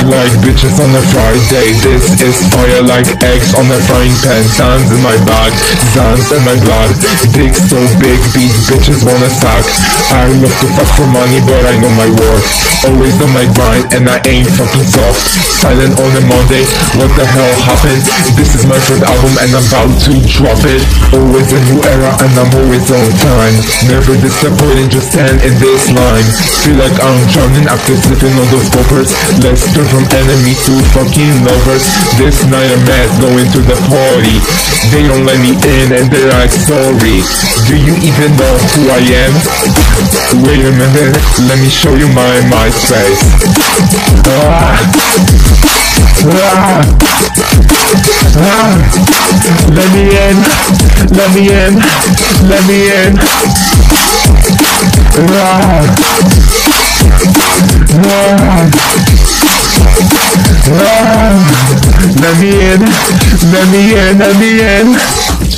like bitches on a Friday. This is fire like eggs on a frying pan. Sands in my bag, sands in my blood. Dick so big, these bitches wanna suck. I love to fuck for money, but I know my worth. Always on my grind, and I ain't fucking soft. Silent on a Monday, what the hell happened? This is my third album and I'm about to drop it. Always a new era and I'm always on time. Never disappointing, just stand in this line. Feel like I'm drowning after slipping on those poppers. Let's turn from enemy to fucking lovers. This night I'm mad, going to the party. They don't let me in and they're like sorry. Do you even know who I am? Wait a minute, let me show you my MySpace. Let me in, let me in, let me in. Let me in, let me in, let me in.